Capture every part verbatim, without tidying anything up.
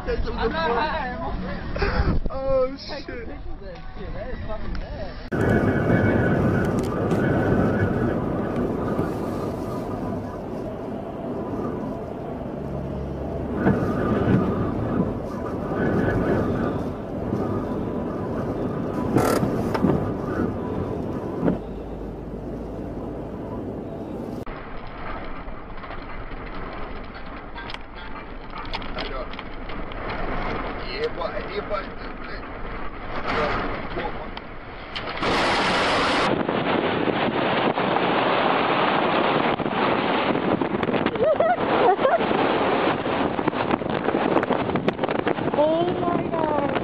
I'm not high, I'm okay. Oh shit. That shit, that is fucking bad. Yeah, but, yeah, but, oh my god.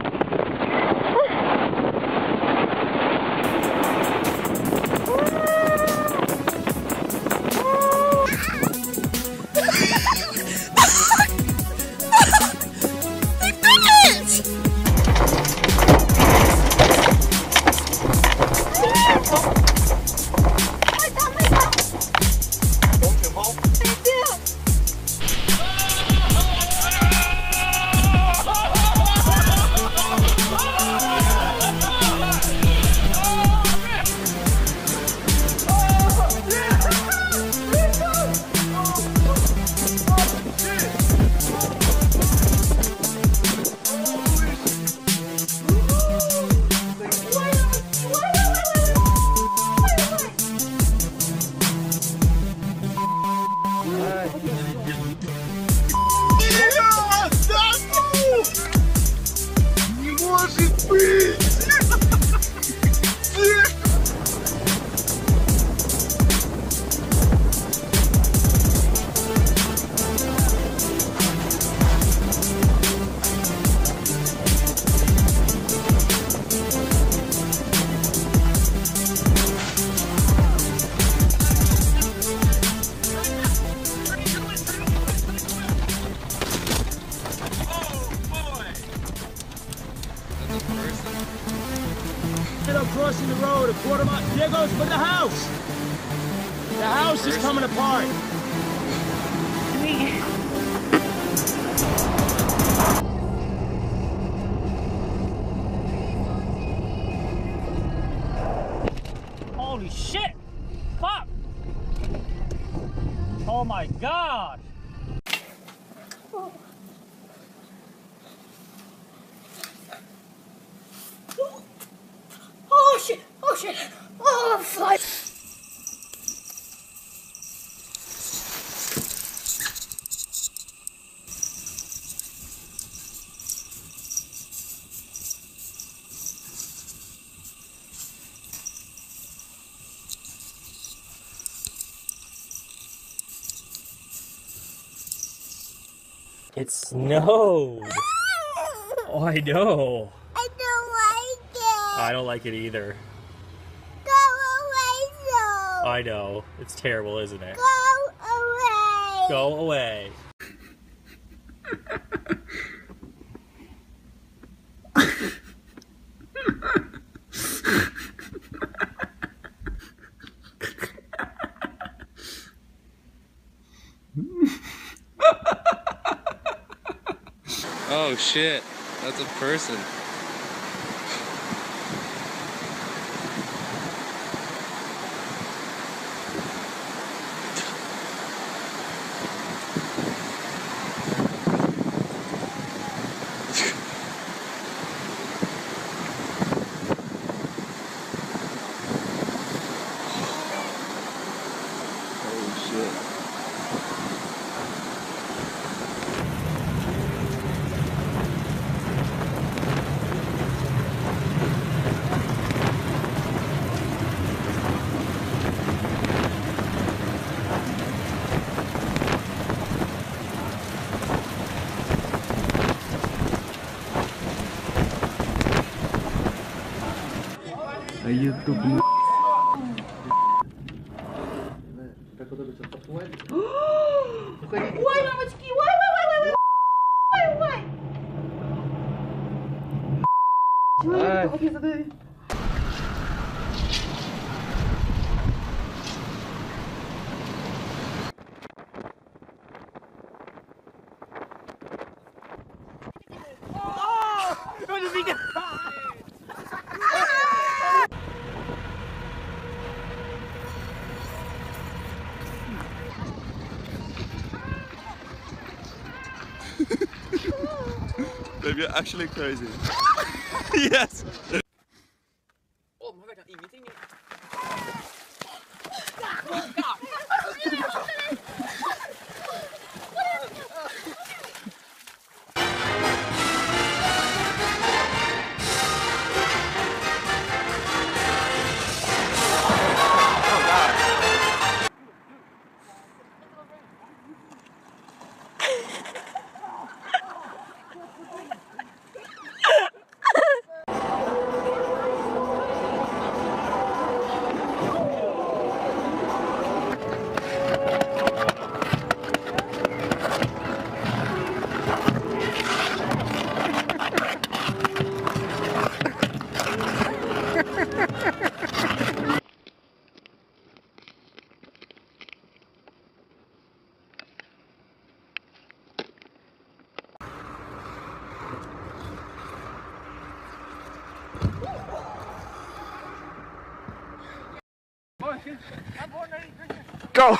I'm crossing the road a quarter mile. There goes for the house. The house is coming apart. Holy shit! Fuck! Oh my god! Oh. Oh shit! Oh shit! Oh, fly! It snowed! Oh, I know! I don't like it! I don't like it either. Go away, though! I know. It's terrible, isn't it? Go away! Go away. Oh shit, that's a person. YouTube. Ой, мамочки, ой, ой, ой, ой, ой, ой, ой. What is he doing? Babe, you're actually crazy. Yes! Oh my god, ingenting. Go!